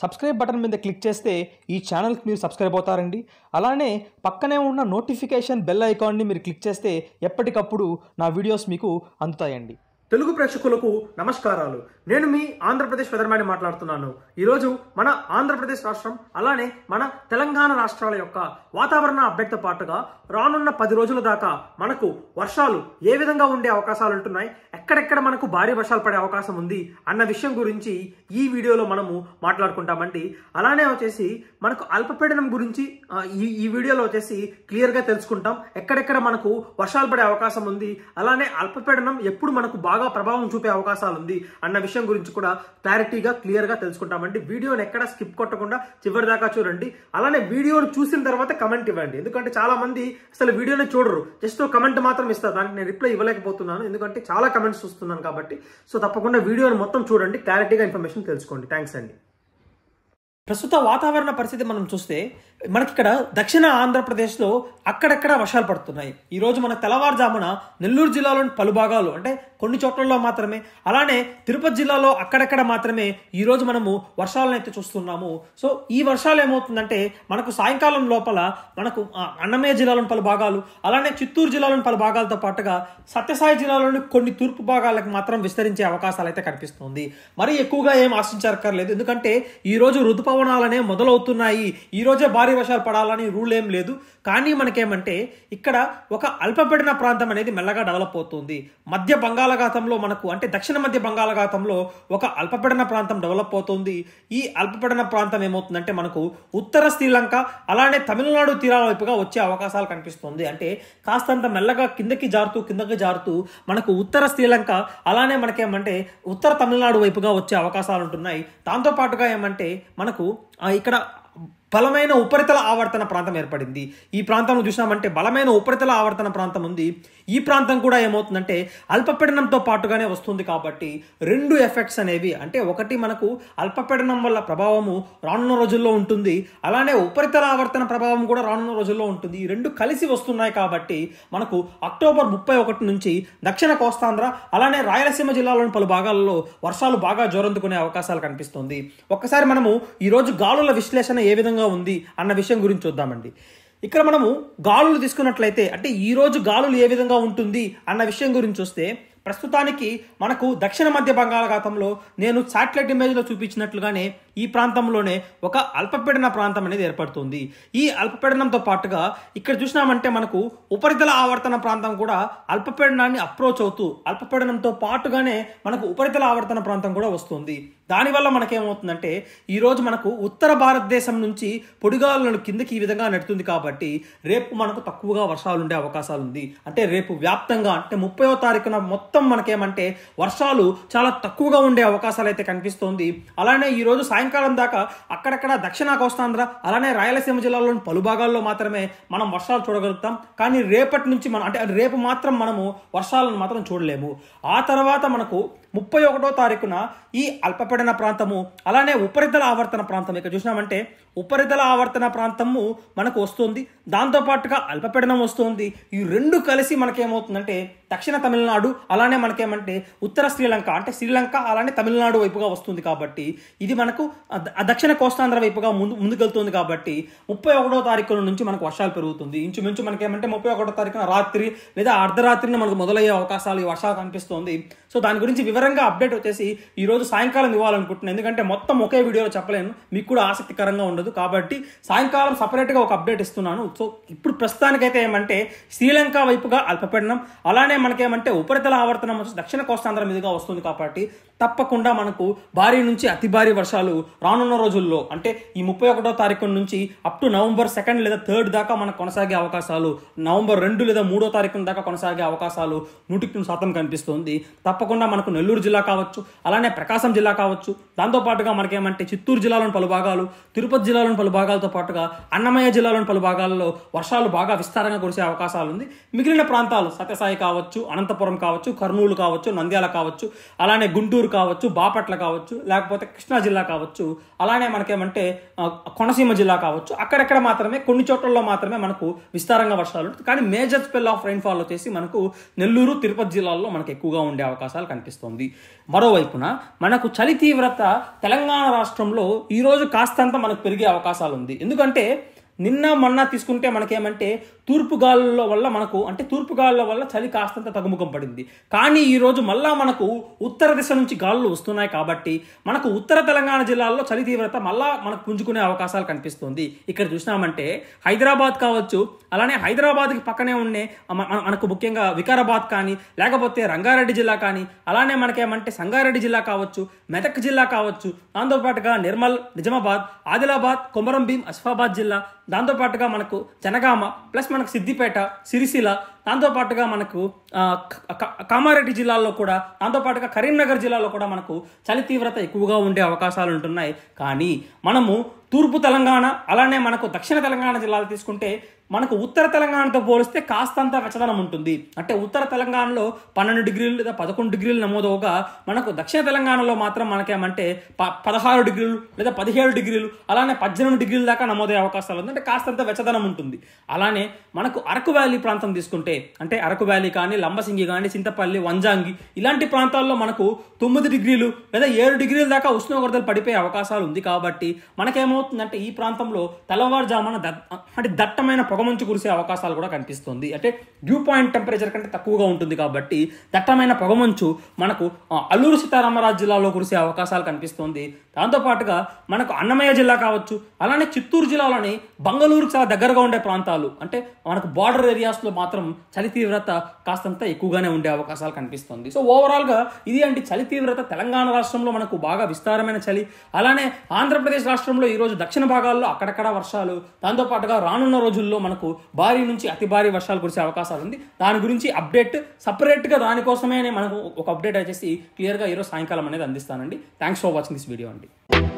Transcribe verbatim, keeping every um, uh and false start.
Subscribe button మీద click చేస్తే ఈ ఛానల్కి మీరు సబ్స్క్రైబ్ అవుతారండి. అలానే పక్కనే ఉన్న నోటిఫికేషన్ బెల్ ఐకాన్ని మీరు క్లిక్ చేస్తే ఎప్పటికప్పుడు నా వీడియోస్ మీకు అందుతాయండి. తెలుగు ప్రేక్షకులకు నమస్కారాలు. నేను మీ ఆంధ్రప్రదేశ్ వెదర్మ్యాన్ మాట్లాడుతున్నాను. ఈరోజు మన ఆంధ్రప్రదేశ్ రాష్ట్రం అలానే మన తెలంగాణ రాష్ట్రాల యొక్క వాతావరణ అప్డేట్తో పాటుగా రానున్న పది రోజుల దాకా మనకు వర్షాలు ఏ విధంగా ఉండే అవకాశాలు ఉంటున్నాయి, ఎక్కడెక్కడ మనకు భారీ వర్షాలు పడే అవకాశం ఉంది అన్న విషయం గురించి ఈ వీడియోలో మనము మాట్లాడుకుంటామండి. అలానే వచ్చేసి మనకు అల్పపీడనం గురించి ఈ ఈ వీడియోలో వచ్చేసి క్లియర్గా తెలుసుకుంటాం. ఎక్కడెక్కడ మనకు వర్షాలు పడే అవకాశం ఉంది, అలానే అల్పపీడనం ఎప్పుడు మనకు బాగా ప్రభావం చూపే అవకాశాలు ఉంది అన్న విషయం గురించి కూడా క్లారిటీగా క్లియర్ గా తెలుసుకుంటామండి. వీడియోని ఎక్కడ స్కిప్ కొట్టకుండా చివరి దాకా చూడండి. అలానే వీడియోని చూసిన తర్వాత కమెంట్ ఇవ్వండి. ఎందుకంటే చాలా మంది అసలు వీడియోని చూడరు, జస్ట్ కమెంట్ మాత్రం ఇస్తారు. దానికి నేను రిప్లై ఇవ్వలేకపోతున్నాను ఎందుకంటే చాలా కమెంట్స్ చూస్తున్నాను కాబట్టి. సో తప్పకుండా వీడియోని మొత్తం చూడండి, క్లారిటీగా ఇన్ఫర్మేషన్ తెలుసుకోండి. థ్యాంక్స్ అండి. ప్రస్తుత వాతావరణ పరిస్థితి మనం చూస్తే మనకి ఇక్కడ దక్షిణ ఆంధ్రప్రదేశ్లో అక్కడక్కడ వర్షాలు పడుతున్నాయి. ఈరోజు మన తెల్లవారుజామున నెల్లూరు జిల్లాలోని పలు భాగాలు అంటే కొన్ని చోట్లలో మాత్రమే, అలానే తిరుపతి జిల్లాలో అక్కడక్కడ మాత్రమే ఈరోజు మనము వర్షాలను అయితే చూస్తున్నాము. సో ఈ వర్షాలు ఏమవుతుందంటే మనకు సాయంకాలం లోపల మనకు అన్నమయ్య జిల్లాలోని పలు భాగాలు, అలానే చిత్తూరు జిల్లాలోని పలు భాగాలతో పాటుగా సత్యసాయి జిల్లాలోని కొన్ని తూర్పు భాగాలకు మాత్రం విస్తరించే అవకాశాలు అయితే కనిపిస్తుంది. మరీ ఎక్కువగా ఏం ఆశించక్కర్లేదు, ఎందుకంటే ఈ రోజు ఋతుపవనాలనే మొదలవుతున్నాయి. ఈ రోజే భారీ వర్షాలు పడాలని రూల్ ఏం లేదు. కానీ మనకేమంటే ఇక్కడ ఒక అల్పపీడన ప్రాంతం అనేది మెల్లగా డెవలప్ అవుతుంది. మధ్య బంగాళాఖాతంలో మనకు అంటే దక్షిణ మధ్య బంగాళాఖాతంలో ఒక అల్పపీడన ప్రాంతం డెవలప్ అవుతుంది. ఈ అల్పపీడన ప్రాంతం ఏమవుతుందంటే మనకు ఉత్తర శ్రీలంక అలానే తమిళనాడు తీరాల వైపుగా వచ్చే అవకాశాలు కనిపిస్తుంది. అంటే కాస్తంత మెల్లగా కిందకి జారుతూ కిందకి జారుతూ మనకు ఉత్తర శ్రీలంక అలానే మనకేమంటే ఉత్తర తమిళనాడు వైపుగా వచ్చే అవకాశాలు ఉంటున్నాయి. దాంతో పాటుగా ఏమంటే మనకు ఇక్కడ బలమైన ఉపరితల ఆవర్తన ప్రాంతం ఏర్పడింది. ఈ ప్రాంతంలో చూసినామంటే బలమైన ఉపరితల ఆవర్తన ప్రాంతం ఉంది. ఈ ప్రాంతం కూడా ఏమవుతుందంటే అల్పపీడనంతో పాటుగానే వస్తుంది. కాబట్టి రెండు ఎఫెక్ట్స్ అనేవి అంటే ఒకటి మనకు అల్పపీడనం వల్ల ప్రభావము రానున్న రోజుల్లో ఉంటుంది, అలానే ఉపరితల ఆవర్తన ప్రభావం కూడా రానున్న రోజుల్లో ఉంటుంది. ఈ రెండు కలిసి వస్తున్నాయి. కాబట్టి మనకు అక్టోబర్ ముప్పై ఒకటి నుంచి దక్షిణ కోస్తాంధ్ర అలానే రాయలసీమ జిల్లాలోని పలు భాగాల్లో వర్షాలు బాగా జోరందుకునే అవకాశాలు కనిపిస్తుంది. ఒక్కసారి మనము ఈరోజు గాలుల విశ్లేషణ ఏ విధంగా ఉంది అన్న విషయం గురించి చూద్దామండి. ఇక్కడ మనము గాలులు తీసుకున్నట్లయితే అంటే ఈ రోజు గాలులు ఏ విధంగా ఉంటుంది అన్న విషయం గురించి చూస్తే ప్రస్తుతానికి మనకు దక్షిణ మధ్య బంగాళాఖాతంలో నేను శాటిలైట్ ఇమేజ్లో చూపించినట్లుగానే ఈ ప్రాంతంలోనే ఒక అల్పపీడన ప్రాంతం అనేది ఏర్పడుతుంది. ఈ అల్పపీడనంతో పాటుగా ఇక్కడ చూసినామంటే మనకు ఉపరితల ఆవర్తన ప్రాంతం కూడా అల్పపీడనాన్ని అప్రోచ్ అవుతూ అల్పపీడనంతో పాటుగానే మనకు ఉపరితల ఆవర్తన ప్రాంతం కూడా వస్తుంది. దానివల్ల మనకేమవుతుందంటే ఈరోజు మనకు ఉత్తర భారతదేశం నుంచి పొడిగాలులను కిందకి ఈ విధంగా నెడుతుంది. కాబట్టి రేపు మనకు తక్కువగా వర్షాలు ఉండే అవకాశాలు ఉంది. అంటే రేపు వ్యాప్తంగా అంటే ముప్పైవ తారీఖున మొత్తం మనకేమంటే వర్షాలు చాలా తక్కువగా ఉండే అవకాశాలు అయితే కనిపిస్తోంది. అలానే ఈరోజు సాయంకాలం దాకా అక్కడక్కడ దక్షిణ కోస్తాంధ్ర అలానే రాయలసీమ జిల్లాలోని పలు భాగాల్లో మాత్రమే మనం వర్షాలు చూడగలుగుతాం. కానీ రేపటి నుంచి మనం అంటే రేపు మాత్రం మనము వర్షాలను మాత్రం చూడలేము. ఆ తర్వాత మనకు ముప్పై ఒకటో తారీఖున ఈ అల్పపీడన ప్రాంతము అలానే ఉపరితల ఆవర్తన ప్రాంతం ఇక్కడ చూసినామంటే ఉపరితల ఆవర్తన ప్రాంతము మనకు వస్తుంది, దాంతోపాటుగా అల్పపీడనం వస్తుంది. ఈ రెండు కలిసి మనకేమవుతుందంటే దక్షిణ తమిళనాడు అలానే మనకేమంటే ఉత్తర శ్రీలంక అంటే శ్రీలంక అలానే తమిళనాడు వైపుగా వస్తుంది. కాబట్టి ఇది మనకు దక్షిణ కోస్తాంధ్ర వైపుగా ముందు ముందుకెళ్తుంది. కాబట్టి ముప్పై ఒకటో తారీఖు నుంచి మనకు వర్షాలు పెరుగుతుంది. ఇంచుమించు మనకేమంటే ముప్పై ఒకటో తారీఖున రాత్రి లేదా అర్ధరాత్రిని మనకు మొదలయ్యే అవకాశాలు ఈ వర్షాలు కనిపిస్తుంది. సో దాని గురించి వివరంగా అప్డేట్ వచ్చేసి ఈ రోజు సాయంకాలం ఇవ్వాలనుకుంటున్నాను, ఎందుకంటే మొత్తం ఒకే వీడియోలో చెప్పలేను, మీకు కూడా ఆసక్తికరంగా ఉండదు. కాబట్టి సాయంకాలం సపరేట్గా ఒక అప్డేట్ ఇస్తున్నాను. సో ఇప్పుడు ప్రస్తుతానికైతే ఏమంటే శ్రీలంక వైపుగా అల్పపీడనం అలానే మనకేమంటే ఉపరితల ఆవర్తనం వచ్చి దక్షిణ కోస్తాంధ్ర మీదుగా వస్తుంది. కాబట్టి తప్పకుండా మనకు భారీ నుంచి అతి భారీ వర్షాలు రానున్న రోజుల్లో అంటే ఈ ముప్పై ఒకటో తారీఖు నుంచి అప్ టు నవంబర్ సెకండ్ లేదా థర్డ్ దాకా మనకు కొనసాగే అవకాశాలు, నవంబర్ రెండు లేదా మూడో తారీఖు దాకా కొనసాగే అవకాశాలు నూటికి నూరు శాతం కనిపిస్తుంది. తప్పకుండా మనకు నెల్లూరు జిల్లా కావచ్చు అలానే ప్రకాశం జిల్లా కావచ్చు, దాంతోపాటుగా మనకేమంటే చిత్తూరు జిల్లాలోని పలు భాగాలు, తిరుపతి జిల్లాలోని పలు భాగాలతో పాటుగా అన్నమయ్య జిల్లాలోని పలు భాగాల్లో వర్షాలు బాగా విస్తారంగా కురిసే అవకాశాలు ఉంది. మిగిలిన ప్రాంతాలు సత్యసాయి కావచ్చు, అనంతపురం కావచ్చు, కర్నూలు కావచ్చు, నంద్యాల కావచ్చు, అలానే గుంటూరు కావచ్చు, బాపట్ల కావచ్చు, లేకపోతే కృష్ణా జిల్లా కావచ్చు, అలానే మనకేమంటే కోనసీమ జిల్లా కావచ్చు, అక్కడెక్కడ మాత్రమే కొన్ని చోట్లలో మాత్రమే మనకు విస్తారంగా వర్షాలు. కానీ మేజర్ స్పెల్ ఆఫ్ రైన్ఫాల్ వచ్చేసి మనకు నెల్లూరు తిరుపతి జిల్లాల్లో మనకు ఎక్కువగా ఉండే అవకాశాలు అవకాశాలు కనిపిస్తుంది. మరోవైపున మనకు చలి తీవ్రత తెలంగాణ రాష్ట్రంలో ఈరోజు కాస్తంత మనకు పెరిగే అవకాశాలు ఉంది. ఎందుకంటే నిన్న మొన్న తీసుకుంటే మనకేమంటే తూర్పు గాలుల వల్ల మనకు అంటే తూర్పు గాలుల వల్ల చలి కాస్తంత తగ్గుముఖం పడింది. కానీ ఈరోజు మళ్ళా మనకు ఉత్తర దిశ నుంచి గాలులు వస్తున్నాయి కాబట్టి మనకు ఉత్తర తెలంగాణ జిల్లాల్లో చలి తీవ్రత మళ్ళా మనకు పుంజుకునే అవకాశాలు కనిపిస్తుంది. ఇక్కడ చూసినామంటే హైదరాబాద్ కావచ్చు, అలానే హైదరాబాద్కి పక్కనే ఉండే మనకు ముఖ్యంగా వికారాబాద్ కానీ, లేకపోతే రంగారెడ్డి జిల్లా కానీ, అలానే మనకేమంటే సంగారెడ్డి జిల్లా కావచ్చు, మెదక్ జిల్లా కావచ్చు, దాంతోపాటుగా నిర్మల్, నిజామాబాద్, ఆదిలాబాద్, కొమరం భీం, ఆసిఫాబాద్ జిల్లా, దాంతోపాటుగా మనకు జనగామ ప్లస్ మనకు సిద్దిపేట, సిరిసిల్ల, దాంతోపాటుగా మనకు కామారెడ్డి జిల్లాల్లో కూడా, దాంతోపాటుగా కరీంనగర్ జిల్లాలో కూడా మనకు చలి తీవ్రత ఎక్కువగా ఉండే అవకాశాలు ఉంటున్నాయి. కానీ మనము తూర్పు తెలంగాణ అలానే మనకు దక్షిణ తెలంగాణ జిల్లాలు తీసుకుంటే మనకు ఉత్తర తెలంగాణతో పోలిస్తే కాస్తంత వెచ్చదనం ఉంటుంది. అంటే ఉత్తర తెలంగాణలో పన్నెండు డిగ్రీలు లేదా పదకొండు డిగ్రీలు నమోదవగా మనకు దక్షిణ తెలంగాణలో మాత్రం మనకేమంటే ప పదహారు డిగ్రీలు లేదా పదిహేడు డిగ్రీలు అలానే పద్దెనిమిది డిగ్రీల దాకా నమోదయ్యే అవకాశాలు ఉంది. అంటే కాస్తంత వెచ్చదనం ఉంటుంది. అలానే మనకు అరకు వ్యాలీ ప్రాంతం తీసుకుంటే అంటే అరకు వ్యాలీ కానీ, లంబసింగి కానీ, చింతపల్లి, వంజాంగి ఇలాంటి ప్రాంతాల్లో మనకు తొమ్మిది డిగ్రీలు లేదా ఏడు డిగ్రీల దాకా ఉష్ణోగ్రతలు పడిపోయే అవకాశాలు ఉంది. కాబట్టి మనకేమవుతుందంటే ఈ ప్రాంతంలో తెల్లవారుజామున అంటే దట్టమైన పొగమంచు కురిసే అవకాశాలు కూడా కనిపిస్తుంది. అంటే డ్యూ పాయింట్ టెంపరేచర్ కంటే తక్కువగా ఉంటుంది కాబట్టి దట్టమైన పొగమంచు మనకు అల్లూరు సీతారామరాజు జిల్లాలో కురిసే అవకాశాలు కనిపిస్తుంది. దాంతోపాటుగా మనకు అన్నమయ్య జిల్లా కావచ్చు, అలానే చిత్తూరు జిల్లాలోని బంగళూరుకు చాలా దగ్గరగా ఉండే ప్రాంతాలు అంటే మనకు బార్డర్ ఏరియాస్లో మాత్రం చలి తీవ్రత కాస్తంత ఎక్కువగానే ఉండే అవకాశాలు కనిపిస్తుంది. సో ఓవరాల్గా ఇది అంటే చలి తీవ్రత తెలంగాణ రాష్ట్రంలో మనకు బాగా విస్తారమైన చలి, అలానే ఆంధ్రప్రదేశ్ రాష్ట్రంలో ఈరోజు దక్షిణ భాగాల్లో అక్కడక్కడ వర్షాలు, దాంతోపాటుగా రానున్న రోజుల్లో మనకు భారీ నుంచి అతి భారీ వర్షాలు కురిసే అవకాశాలు ఉంది. దాని గురించి అప్డేట్ సపరేట్గా దానికోసమే మనకు ఒక అప్డేట్ వచ్చేసి క్లియర్గా ఈరోజు సాయంకాలం అనేది అందిస్తానండి. Thanks for watching this video అండి.